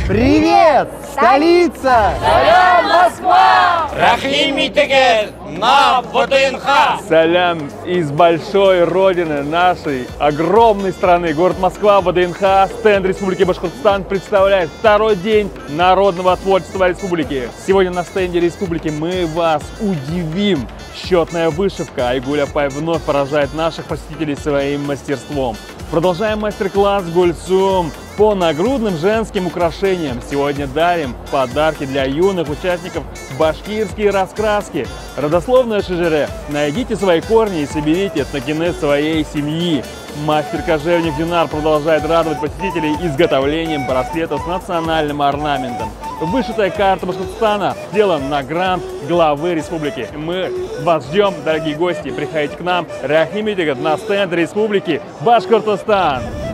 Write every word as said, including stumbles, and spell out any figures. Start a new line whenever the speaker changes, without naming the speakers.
Привет, столица!
Салям, Москва! Рахимитегер на ВДНХ!
Салям из большой родины нашей огромной страны. Город Москва, ВДНХ, стенд Республики Башкортостан представляет второй день народного творчества республики. Сегодня на стенде республики мы вас удивим. Счетная вышивка Айгуль Апай вновь поражает наших посетителей своим мастерством. Продолжаем мастер-класс Гульсум по нагрудным женским украшениям. Сегодня дарим подарки для юных участников башкирские раскраски. Родословное шижере. Найдите свои корни и соберите этногенез своей семьи. Мастер-кожевник Динар продолжает радовать посетителей изготовлением браслета с национальным орнаментом. Вышитая карта Башкортостана сделана на грант главы республики. Мы вас ждем, дорогие гости. Приходите к нам. Рахимитегер на стенд республики Башкортостан.